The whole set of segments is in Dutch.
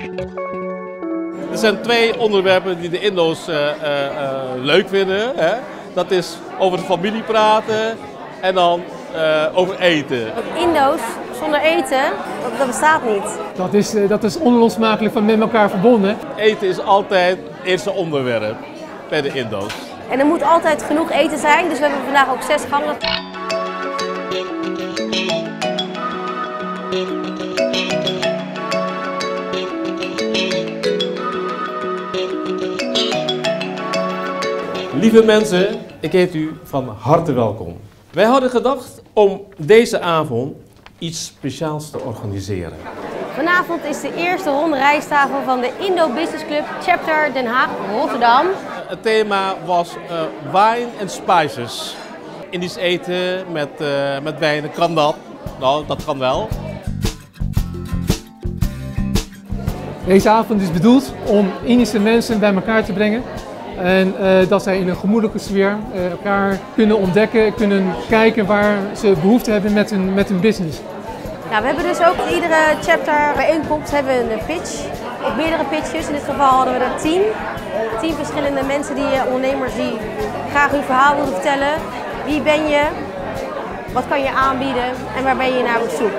Er zijn twee onderwerpen die de Indo's leuk vinden. Hè? Dat is over de familie praten en dan over eten. Indo's zonder eten, dat bestaat niet. Dat is onlosmakelijk van met elkaar verbonden. Eten is altijd het eerste onderwerp bij de Indo's. En er moet altijd genoeg eten zijn, dus we hebben vandaag ook 6 gangen. Lieve mensen, ik heet u van harte welkom. Wij hadden gedacht om deze avond iets speciaals te organiseren. Vanavond is de eerste ronde rijsttafel van de Indo Business Club Chapter Den Haag Rotterdam. Het thema was wine and spices. Indisch eten met wijn, kan dat? Nou, dat kan wel. Deze avond is bedoeld om Indische mensen bij elkaar te brengen. En dat zij in een gemoedelijke sfeer elkaar kunnen ontdekken, kunnen kijken waar ze behoefte hebben met hun business. Nou, we hebben dus ook iedere chapter bijeenkomst hebben we een pitch. Of meerdere pitches. In dit geval hadden we er 10. 10 verschillende mensen, ondernemers die graag hun verhaal willen vertellen. Wie ben je? Wat kan je aanbieden? En waar ben je naar op zoek?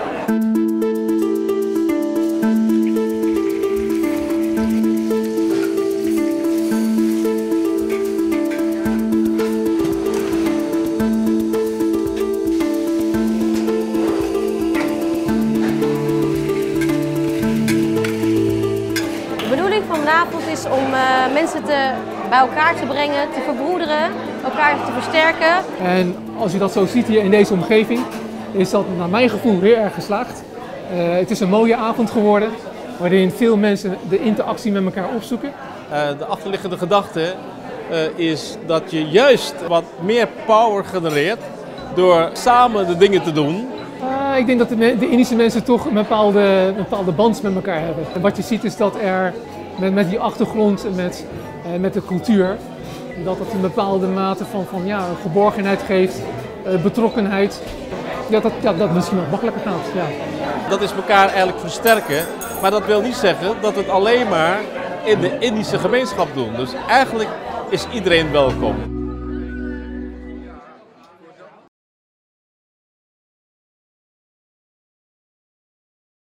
De bedoeling van vanavond is om mensen bij elkaar te brengen, te verbroederen, elkaar te versterken. En als je dat zo ziet hier in deze omgeving, is dat naar mijn gevoel heel erg geslaagd. Het is een mooie avond geworden, waarin veel mensen de interactie met elkaar opzoeken. De achterliggende gedachte is dat je juist wat meer power genereert door samen de dingen te doen. Ik denk dat de Indische mensen toch een bepaalde band met elkaar hebben. En wat je ziet is dat er met die achtergrond en met de cultuur, dat het een bepaalde mate van geborgenheid geeft, betrokkenheid. Dat misschien wat makkelijker gaat. Ja. Dat is elkaar eigenlijk versterken, maar dat wil niet zeggen dat we het alleen maar in de Indische gemeenschap doen. Dus eigenlijk is iedereen welkom.